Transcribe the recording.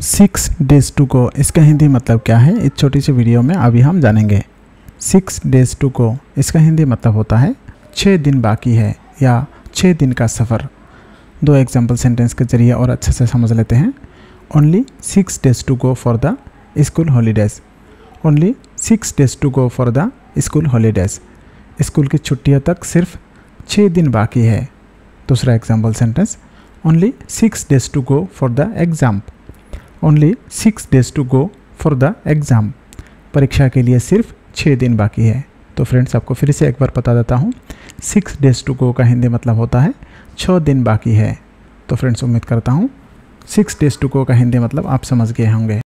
6 days to गो, इसका हिंदी मतलब क्या है, इस छोटी सी वीडियो में अभी हम जानेंगे। 6 days टू गो, इसका हिंदी मतलब होता है 6 दिन बाकी है या 6 दिन का सफ़र। दो एग्जाम्पल सेंटेंस के जरिए और अच्छे से समझ लेते हैं। Only 6 days to go for the school holidays. Only 6 days to go for the school holidays. स्कूल की छुट्टियों तक सिर्फ 6 दिन बाकी है। दूसरा example sentence, only 6 days to go for the exam. Only 6 days to go for the exam. परीक्षा के लिए सिर्फ 6 दिन बाकी है। तो फ्रेंड्स, आपको फिर से एक बार बता देता हूँ, 6 days टू गो का हिंदी मतलब होता है 6 दिन बाकी है। तो फ्रेंड्स, उम्मीद करता हूँ 6 days टू गो का हिंदी मतलब आप समझ गए होंगे।